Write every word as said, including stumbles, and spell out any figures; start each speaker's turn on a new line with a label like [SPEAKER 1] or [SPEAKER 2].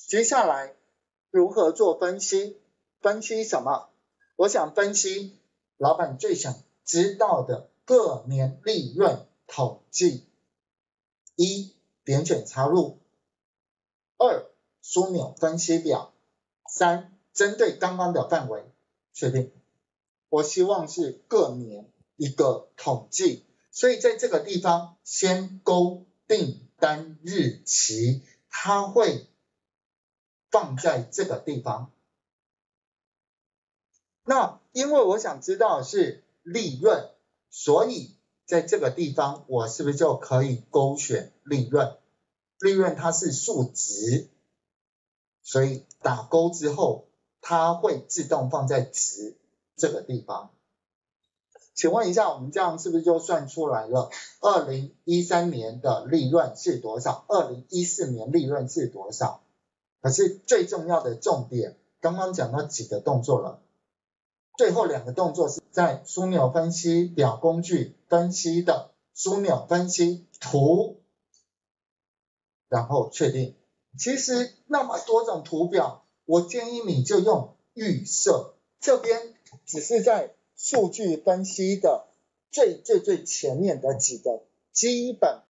[SPEAKER 1] 接下来如何做分析？分析什么？我想分析老板最想知道的各年利润统计。一、点选插入。二、枢纽分析表。三、针对刚刚的范围确定。我希望是各年一个统计，所以在这个地方先勾订单日期，它会放在这个地方。那因为我想知道的是利润，所以在这个地方我是不是就可以勾选利润？利润它是数值，所以打勾之后它会自动放在值这个地方。请问一下，我们这样是不是就算出来了二零一三年的利润是多少，二零一四年利润是多少？可是最重要的重点，刚刚讲到几个动作了，最后两个动作是在枢纽分析表工具分析的枢纽分析图，然后确定。其实那么多种图表，我建议你就用预设，这边只是在数据分析的最最最前面的几个基本